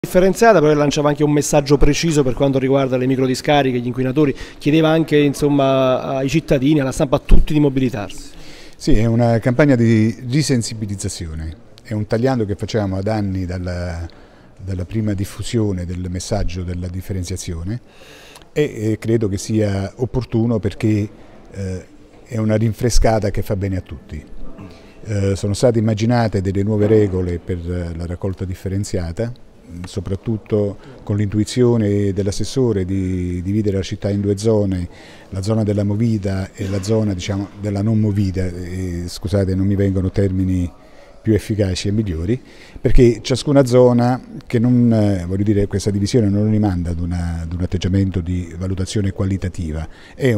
Differenziata, però lanciava anche un messaggio preciso per quanto riguarda le microdiscariche, gli inquinatori, chiedeva anche insomma, ai cittadini, alla stampa, a tutti di mobilitarsi. Sì, è una campagna di risensibilizzazione, è un tagliando che facciamo ad anni dalla prima diffusione del messaggio della differenziazione e credo che sia opportuno perché è una rinfrescata che fa bene a tutti. Sono state immaginate delle nuove regole per la raccolta differenziata, soprattutto con l'intuizione dell'assessore di dividere la città in due zone, la zona della movida e la zona, diciamo, della non movida, scusate, non mi vengono termini più efficaci e migliori, perché ciascuna zona, che non, voglio dire, questa divisione non rimanda ad un atteggiamento di valutazione qualitativa, è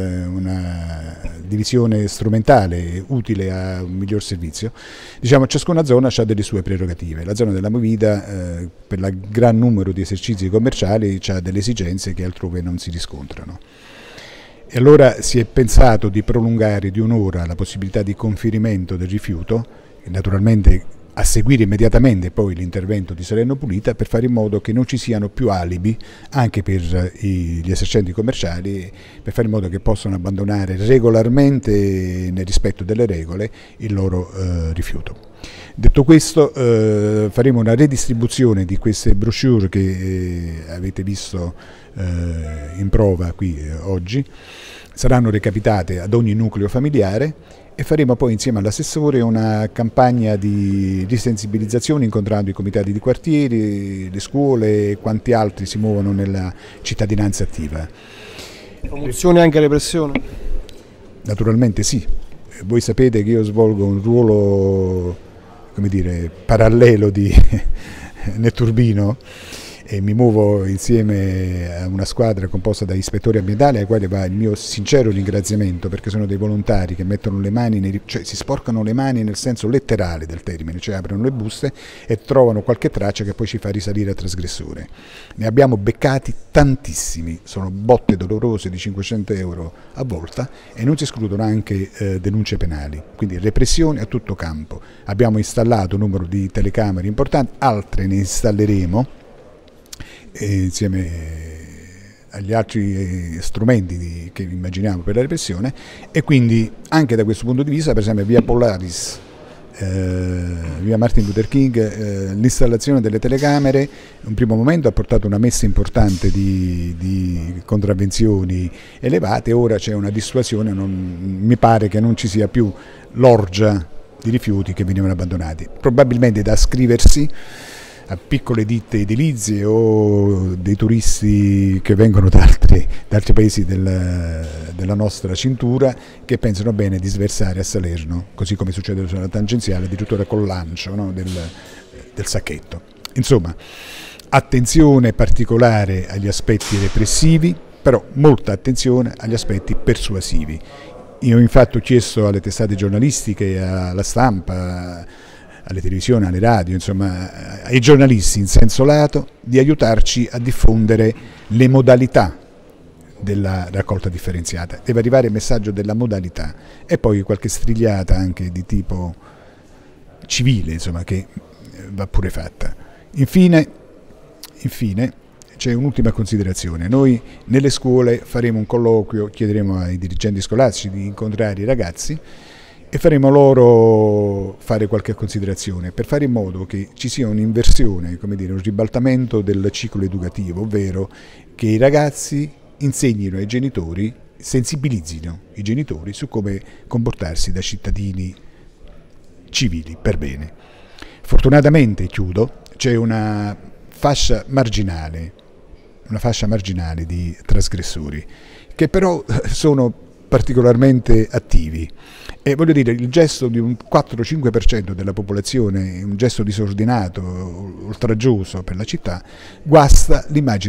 una divisione strumentale, utile a un miglior servizio. Diciamo, ciascuna zona ha delle sue prerogative. La zona della movida, per il gran numero di esercizi commerciali, ha delle esigenze che altrove non si riscontrano. E allora si è pensato di prolungare di un'ora la possibilità di conferimento del rifiuto, naturalmente a seguire immediatamente poi l'intervento di Salerno Pulita, per fare in modo che non ci siano più alibi anche per gli esercenti commerciali, per fare in modo che possano abbandonare regolarmente, nel rispetto delle regole, il loro rifiuto. Detto questo, faremo una redistribuzione di queste brochure che avete visto in prova qui oggi, saranno recapitate ad ogni nucleo familiare e faremo poi insieme all'assessore una campagna di sensibilizzazione incontrando i comitati di quartieri, le scuole e quanti altri si muovono nella cittadinanza attiva. Promozione e anche repressione? Naturalmente sì, voi sapete che io svolgo un ruolo, come dire, parallelo di netturbino e mi muovo insieme a una squadra composta da ispettori ambientali ai quali va il mio sincero ringraziamento, perché sono dei volontari che mettono le mani, cioè si sporcano le mani nel senso letterale del termine, cioè aprono le buste e trovano qualche traccia che poi ci fa risalire al trasgressore. Ne abbiamo beccati tantissimi, sono botte dolorose di 500 euro a volta e non si escludono anche denunce penali, quindi repressione a tutto campo. Abbiamo installato un numero di telecamere importanti, altre ne installeremo insieme agli altri strumenti che immaginiamo per la repressione, e quindi anche da questo punto di vista, per esempio via Polaris, via Martin Luther King, l'installazione delle telecamere in un primo momento ha portato una messa importante di contravvenzioni elevate. Ora c'è una dissuasione, mi pare che non ci sia più l'orgia di rifiuti che venivano abbandonati, probabilmente da ascriversi a piccole ditte edilizie o dei turisti che vengono da altri paesi della nostra cintura, che pensano bene di sversare a Salerno, così come succede sulla tangenziale, addirittura col lancio, no, del sacchetto. Insomma, attenzione particolare agli aspetti repressivi, però molta attenzione agli aspetti persuasivi. Io infatti ho chiesto alle testate giornalistiche, alla stampa, alle televisioni, alle radio, insomma ai giornalisti in senso lato, di aiutarci a diffondere le modalità della raccolta differenziata. Deve arrivare il messaggio della modalità e poi qualche strigliata anche di tipo civile, insomma, che va pure fatta. Infine c'è un'ultima considerazione. Noi nelle scuole faremo un colloquio, chiederemo ai dirigenti scolastici di incontrare i ragazzi e faremo loro fare qualche considerazione per fare in modo che ci sia un'inversione, come dire, un ribaltamento del ciclo educativo, ovvero che i ragazzi insegnino ai genitori, sensibilizzino i genitori su come comportarsi da cittadini civili per bene. Fortunatamente, chiudo, c'è una fascia marginale di trasgressori che però sono particolarmente attivi. E voglio dire, il gesto di un 4-5% della popolazione, un gesto disordinato, oltraggioso per la città, guasta l'immagine